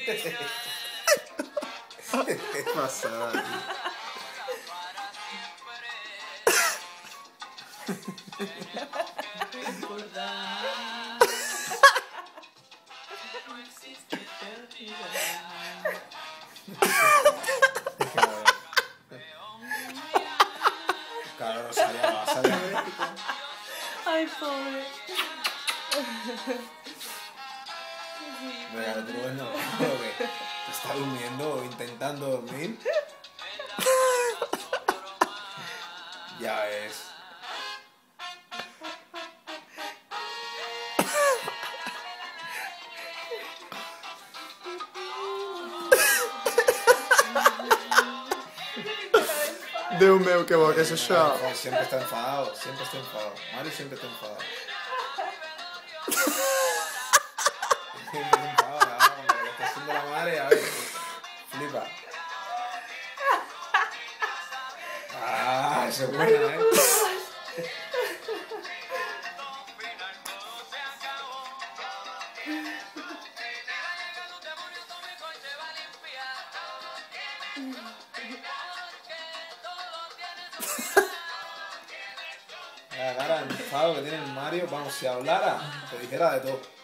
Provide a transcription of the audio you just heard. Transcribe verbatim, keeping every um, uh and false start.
¿Qué pasada, tío? Claro, no salía, salía. Ay, pobre. Venga, tú ves, no, no, que está durmiendo o intentando dormir. Ya ves. Déu meu, que bo que és això. Siempre está enfadado, siempre está enfadado. Mario siempre está enfadado. Siempre está enfadado, claro, cuando le está haciendo la madre, a ver, flipa. Ah, eso es buena, ¿eh? La cara de enfado que tiene el Mario, vamos, si hablara, te dijera de todo.